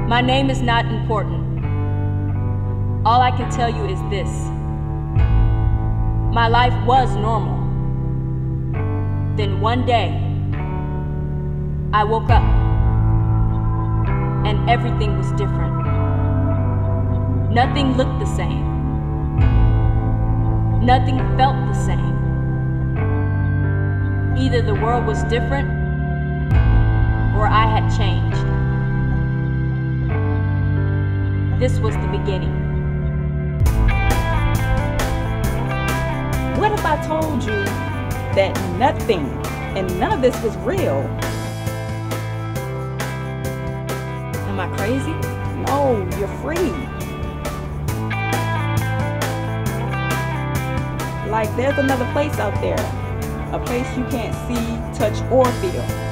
My name is not important. All I can tell you is this. My life was normal. Then one day, I woke up and everything was different. Nothing looked the same. Nothing felt the same. Either the world was different or I had changed. This was the beginning. What if I told you that nothing and none of this was real? Am I crazy? No, you're free. Like there's another place out there, a place you can't see, touch, or feel.